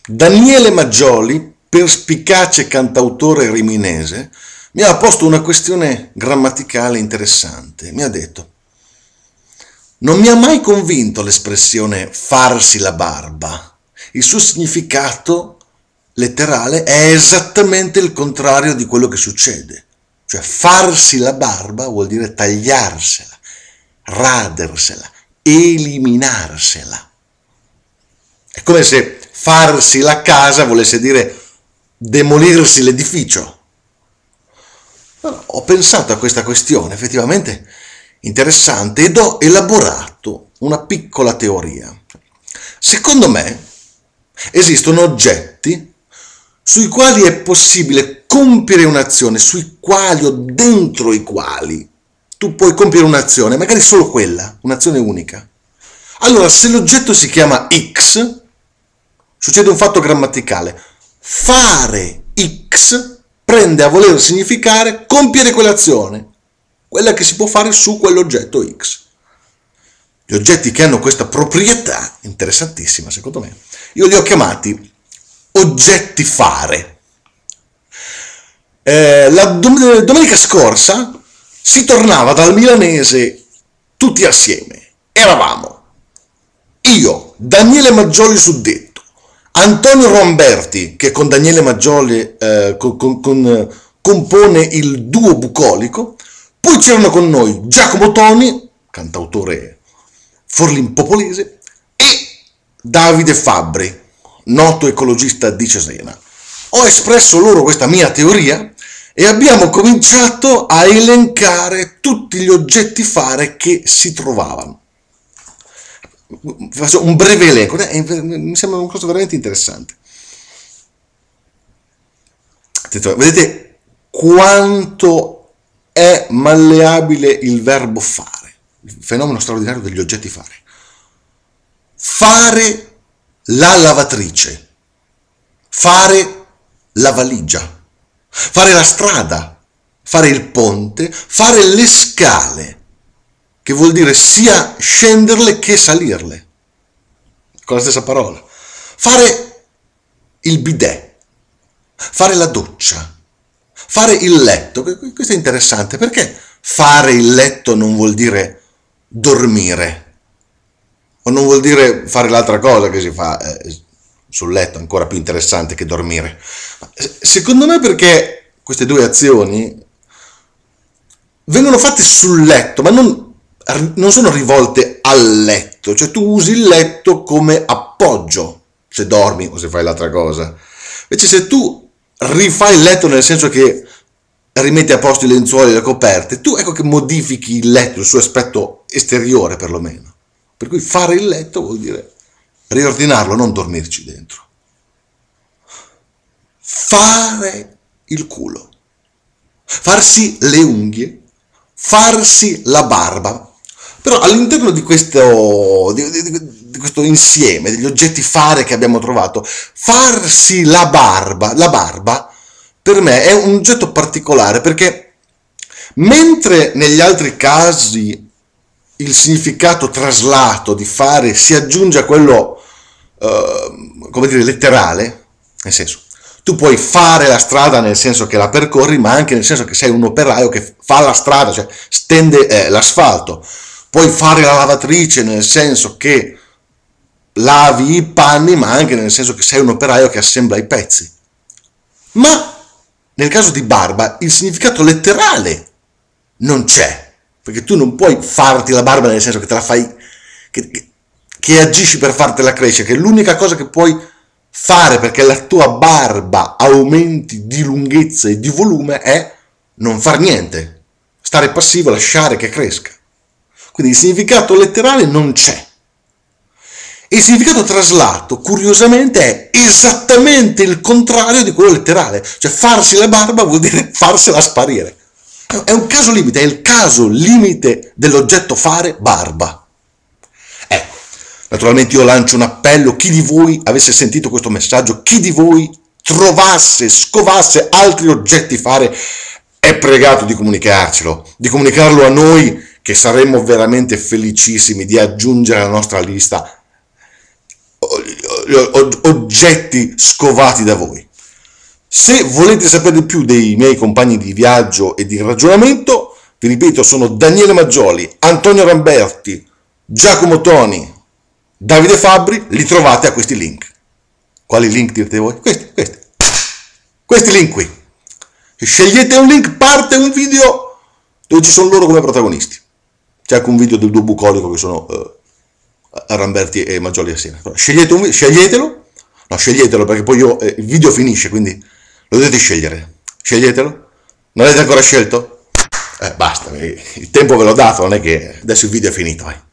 Daniele Maggioli, perspicace cantautore riminese, mi ha posto una questione grammaticale interessante. Mi ha detto: non mi ha mai convinto l'espressione farsi la barba. Il suo significato letterale è esattamente il contrario di quello che succede. Cioè, farsi la barba vuol dire tagliarsela, radersela, eliminarsela. È come se farsi la casa volesse dire demolirsi l'edificio. Ho pensato a questa questione, effettivamente interessante, ed ho elaborato una piccola teoria. Secondo me esistono oggetti sui quali è possibile compiere un'azione, sui quali o dentro i quali tu puoi compiere un'azione, magari solo quella, un'azione unica. Allora, se l'oggetto si chiama X, succede un fatto grammaticale. Fare X prende a voler significare compiere quell'azione, quella che si può fare su quell'oggetto X. Gli oggetti che hanno questa proprietà, interessantissima secondo me, io li ho chiamati oggetti fare. La domenica scorsa si tornava dal milanese tutti assieme. Eravamo io, Daniele Maggioli Suddetto, Antonio Romberti, che con Daniele Maggioli compone il duo bucolico, poi c'erano con noi Giacomo Toni, cantautore forlimpopolese, e Davide Fabbri, noto ecologista di Cesena. Ho espresso loro questa mia teoria e abbiamo cominciato a elencare tutti gli oggetti fare che si trovavano. Faccio un breve elenco, mi sembra una cosa veramente interessante. Vedete quanto è malleabile il verbo fare, il fenomeno straordinario degli oggetti fare. Fare la lavatrice, fare la valigia, fare la strada, fare il ponte, fare le scale, che vuol dire sia scenderle che salirle, con la stessa parola. Fare il bidet, fare la doccia, fare il letto. Questo è interessante, perché fare il letto non vuol dire dormire, o non vuol dire fare l'altra cosa che si fa sul letto, ancora più interessante che dormire. Secondo me perché queste due azioni vengono fatte sul letto, ma non sono rivolte al letto, cioè tu usi il letto come appoggio se dormi o se fai l'altra cosa. Invece se tu rifai il letto nel senso che rimetti a posto i lenzuoli e le coperte, tu ecco che modifichi il letto, il suo aspetto esteriore perlomeno. Per cui fare il letto vuol dire riordinarlo, non dormirci dentro. Fare il culo, farsi le unghie, farsi la barba. Però all'interno di questo insieme degli oggetti fare che abbiamo trovato, farsi la barba per me è un oggetto particolare, perché mentre negli altri casi il significato traslato di fare si aggiunge a quello come dire letterale, nel senso tu puoi fare la strada nel senso che la percorri, ma anche nel senso che sei un operaio che fa la strada, cioè stende l'asfalto. Puoi fare la lavatrice nel senso che lavi i panni, ma anche nel senso che sei un operaio che assembla i pezzi. Ma nel caso di barba il significato letterale non c'è, perché tu non puoi farti la barba nel senso che te la fai, che agisci per fartela crescere, che l'unica cosa che puoi fare perché la tua barba aumenti di lunghezza e di volume è non far niente, stare passivo, lasciare che cresca. Quindi il significato letterale non c'è. Il significato traslato, curiosamente, è esattamente il contrario di quello letterale. Cioè farsi la barba vuol dire farsela sparire. È un caso limite, è il caso limite dell'oggetto fare barba. Ecco, naturalmente io lancio un appello: chi di voi avesse sentito questo messaggio, chi di voi scovasse altri oggetti fare, è pregato di comunicarcelo, di comunicarlo a noi, che saremmo veramente felicissimi di aggiungere alla nostra lista oggetti scovati da voi. Se volete sapere di più dei miei compagni di viaggio e di ragionamento, vi ripeto, sono Daniele Maggioli, Antonio Ramberti, Giacomo Toni, Davide Fabbri, li trovate a questi link. Quali link direte voi? Questi link qui. Scegliete un link, parte un video dove ci sono loro come protagonisti. C'è anche un video del duo bucolico che sono Ramberti e Maggioli assieme. Scegliete sceglietelo, no, sceglietelo perché poi il video finisce, quindi lo dovete scegliere. Sceglietelo. Non avete ancora scelto? Basta, il tempo ve l'ho dato, non è che adesso il video è finito.